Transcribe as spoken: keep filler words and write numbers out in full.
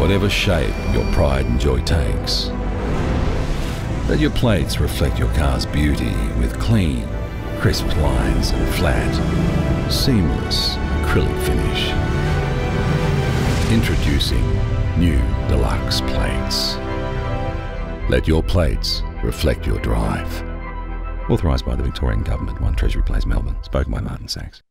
whatever shape your pride and joy takes. Let your plates reflect your car's beauty with clean, crisp lines and flat, seamless acrylic finish. Introducing new Deluxe plates. Let your plates reflect your drive. Authorised by the Victorian Government, one Treasury Place, Melbourne. Spoken by Martin Sachs.